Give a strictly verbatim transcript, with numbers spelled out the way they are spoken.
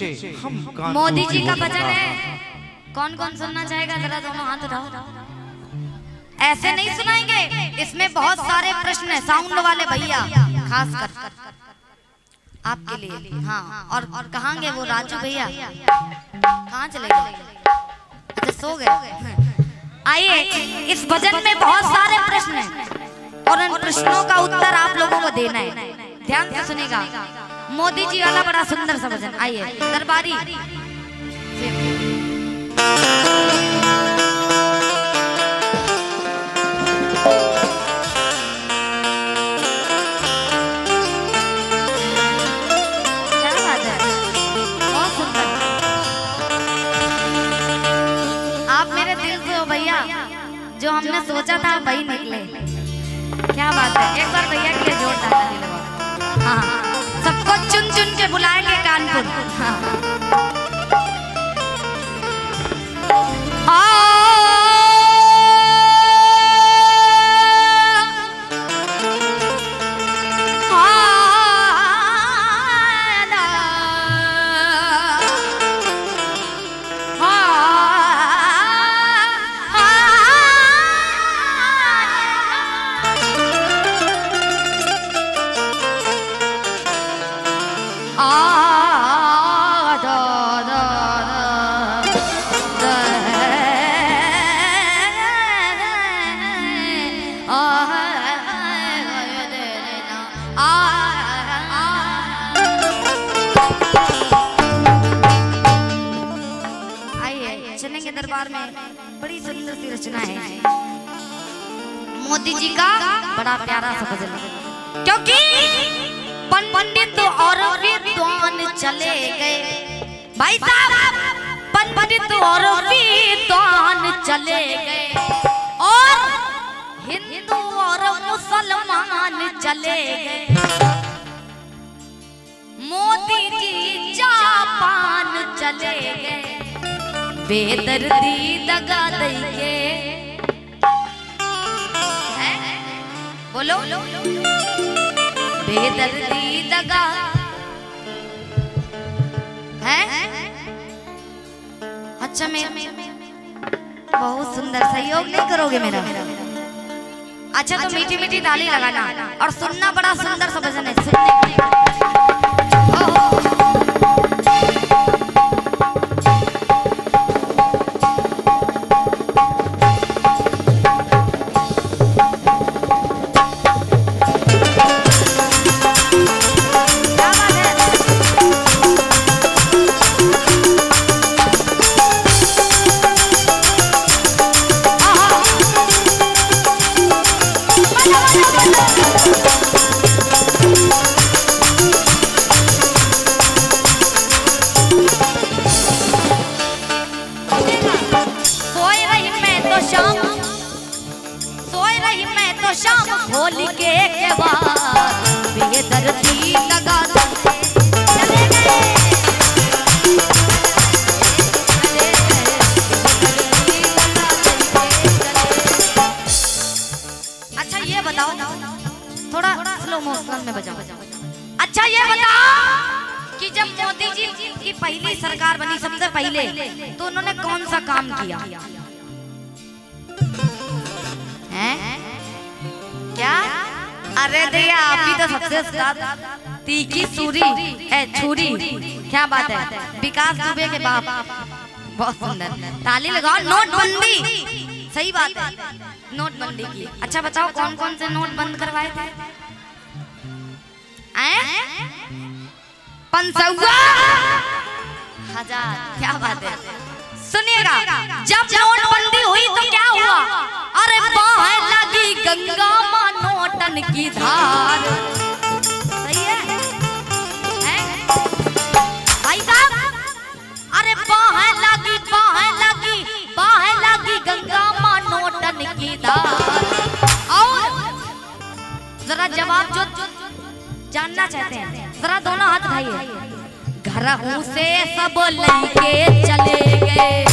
हम मोदी जी का भजन है, कौन कौन सुनना चाहेगा? जरा दोनों हाथ उठाओ। ऐसे नहीं सुनाएंगे, इसमें बहुत सारे प्रश्न है। साउंड वाले भैया खास कर आपके लिए। हाँ, और और कहांगे वो राजू भैया? कहाँ चले गए? अच्छा, सो गए। आइए, इस भजन में बहुत सारे प्रश्न हैं और उन प्रश्नों का उत्तर आप लोगों को देना है। ध्यान से सुनेगा। मोदी जी वाला बड़ा सुंदर सा भजन। आइए, दरबारी जो हमने सोचा था वही निकले। क्या बात है, एक बार भैया के लिए जोरदार ताली लगाओ। हाँ, सबको चुन चुन के बुलाएंगे कानपुर। हाँ, दरबार में बड़ी सुंदर सी रचना है मोदी जी का। बड़ा प्यारा सा भजन, क्योंकि पंडित और विद्वान चले गए भाई साहब, पंडित और विद्वान चले गए और हिंदू और मुसलमान चले गए। मोदी जी जापान चले गए, बेदर्दी दगा देंगे। बोलो, बेदर्दी दगा है। अच्छा, मैं बहुत सुंदर सहयोग नहीं करोगे मेरा? अच्छा, तो मीठी मीठी ताली लगाना और सुनना। बड़ा सुंदर सा भजन है, सुनने। होली के के बाद बेदर्दी लगा चले गए। अच्छा, ये बताओ, थोड़ा स्लो मोशन में बजाओ। अच्छा, ये बताओ कि जब मोदी जी की पहली सरकार बनी, सबसे पहले, तो उन्होंने कौन सा काम किया है? क्या? अरे भैया, आप ही तो सबसे उस्ताद। तीखी सूरी है छुरी। क्या बात है, विकास दुबे के बाप। बहुत सुंदर, ताली लगाओ। नोटबंदी, सही बात है, नोटबंदी की। अच्छा, बताओ कौन कौन से नोट बंद करवाए थे? पंचौआ हजार। क्या बात है, सुनिएगा। जब नोटबंदी हुई तो क्या हुआ? अरे बाहर लगी गंगा मां नोटन की धार। सही है, है? भाई साहब, अरे बाहर लगी बाहर लगी बाहर लगी गंगा मां नोटन की धार। और जरा जवाब जो जानना चाहते हैं, जरा दोनों हाथ उठाइए। घर से सब लड़के चले गए,